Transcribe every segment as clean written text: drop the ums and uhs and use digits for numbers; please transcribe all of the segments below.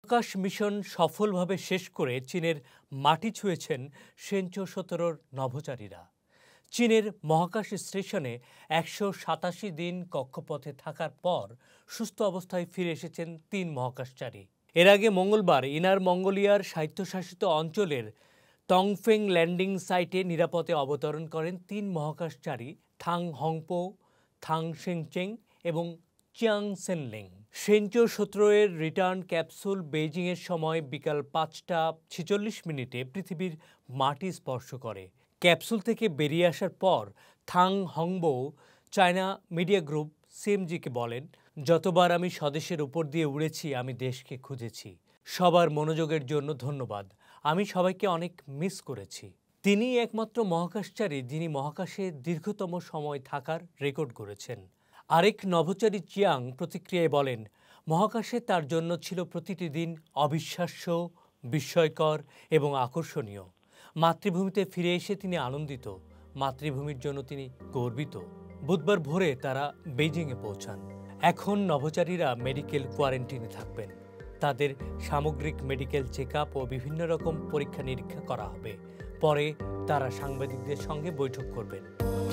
মহাকাশ মিশন সফলভাবে শেষ করে চীনের মাটি ছুঁয়েছেন সেঞ্চো ১৭ নভোচারীরা। চীনের মহাকাশ স্টেশনে ১৮৭ দিন কক্ষপথে থাকার পর সুস্থ অবস্থায় ফিরে এসেছেন ৩ মহাকাশচারী। এর আগে মঙ্গলবার ইনার মঙ্গোলিয়ার স্বায়ত্তশাসিত অঞ্চলের টংফেং ল্যান্ডিং সাইটে নিরাপদে অবতরণ করেন ৩ মহাকাশচারী থাং হংপো, থাং শেংচেং এবং চিয়াং সেনলিং। সেঞ্চো ১৭ এর রিটার্ন ক্যাপসুল বেইজিংয়ের সময় বিকাল ৫টা ৪৬ মিনিটে পৃথিবীর মাটি স্পর্শ করে। ক্যাপসুল থেকে বেরিয়ে আসার পর Thang Hongbo China media group সিএমজিকে বলেন, যতবার আমি স্বদেশের উপর দিয়ে উড়েছি আমি দেশকে খুঁজেছি। সবার মনোযোগের জন্য ধন্যবাদ। আমি সবাইকে অনেক মিস করেছি। তিনি একমাত্র মহাকাশচারী যিনি মহাকাশে দীর্ঘতম সময় থাকার রেকর্ড গড়েছেন। আরেক নভোচারী চিয়াং প্রতিক্রিয়ায় বলেন, মহাকাশে তার জন্য ছিল প্রতিটি দিন অবিশ্বাস্য, বিস্ময়কর এবং আকর্ষণীয়। মাতৃভূমিতে ফিরে এসে তিনি আনন্দিত। মাতৃভূমির জন্য তিনি গর্বিত। বুধবার ভোরে তারা বেইজিংয়ে পৌঁছান। এখন নভোচারীরা মেডিকেল কোয়ারেন্টিনে থাকবেন। তাদের সামগ্রিক মেডিকেল চেক আপ ও বিভিন্ন রকম পরীক্ষা নিরীক্ষা করা হবে। পরে তারা সাংবাদিকদের সঙ্গে বৈঠক করবেন।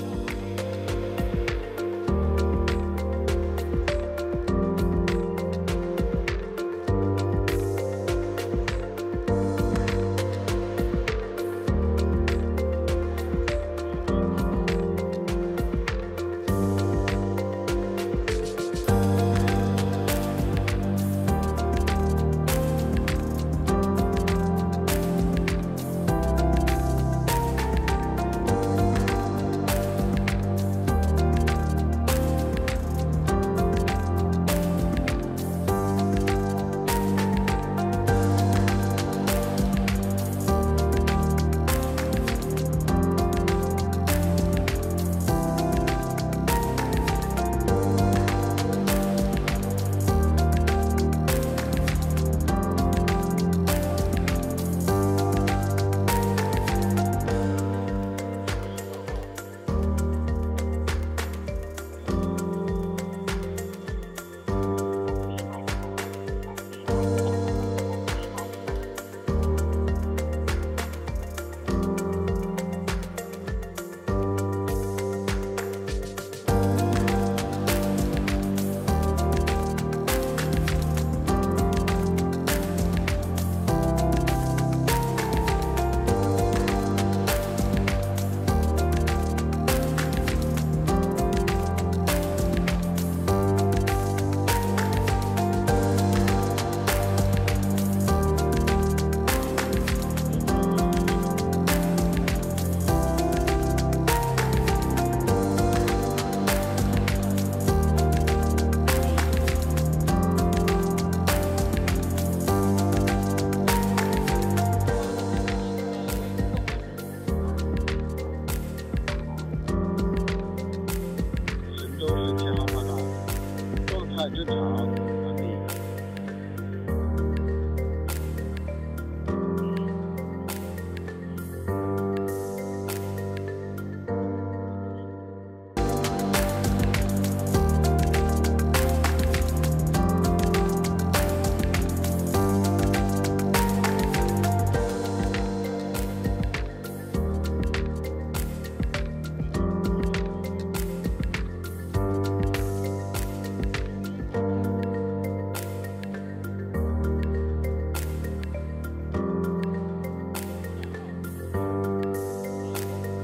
正常。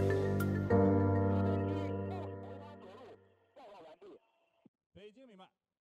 北京明白。